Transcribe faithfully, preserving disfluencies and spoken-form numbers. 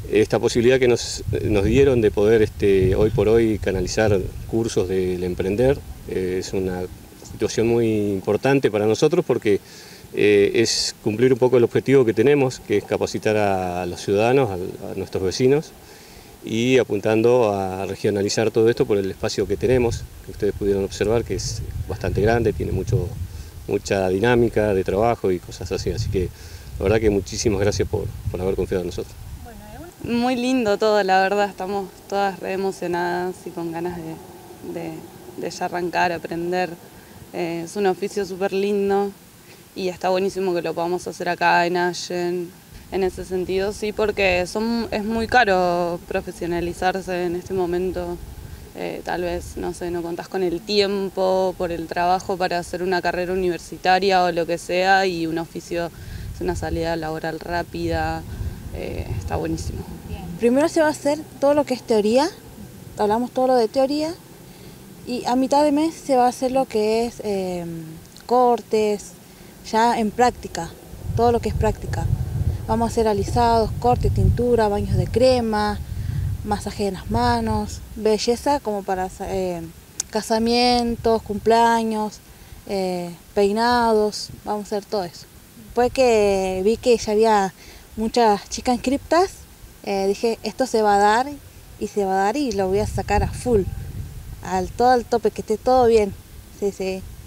esta posibilidad que nos, nos dieron de poder este, hoy por hoy canalizar cursos del emprender. Eh, es una situación muy importante para nosotros porque eh, es cumplir un poco el objetivo que tenemos, que es capacitar a los ciudadanos, a, a nuestros vecinos, y apuntando a regionalizar todo esto por el espacio que tenemos, que ustedes pudieron observar que es bastante grande, tiene mucho, mucha dinámica de trabajo y cosas así, así que la verdad que muchísimas gracias por, por haber confiado en nosotros. Muy lindo todo, la verdad, estamos todas re emocionadas y con ganas de, de, de ya arrancar, aprender. Eh, es un oficio súper lindo y está buenísimo que lo podamos hacer acá en Allen. En ese sentido, sí, porque son, es muy caro profesionalizarse en este momento. Eh, tal vez, no sé, no contás con el tiempo, por el trabajo para hacer una carrera universitaria o lo que sea, y un oficio es una salida laboral rápida, eh, está buenísimo. Primero se va a hacer todo lo que es teoría, hablamos todo lo de teoría, y a mitad de mes se va a hacer lo que es eh, cortes, ya en práctica, todo lo que es práctica. Vamos a hacer alisados, cortes, tintura, baños de crema, masaje en las manos, belleza como para eh, casamientos, cumpleaños, eh, peinados, vamos a hacer todo eso. Después que vi que ya había muchas chicas inscriptas, eh, dije esto se va a dar y se va a dar y lo voy a sacar a full, al todo al tope, que esté todo bien. Sí, sí.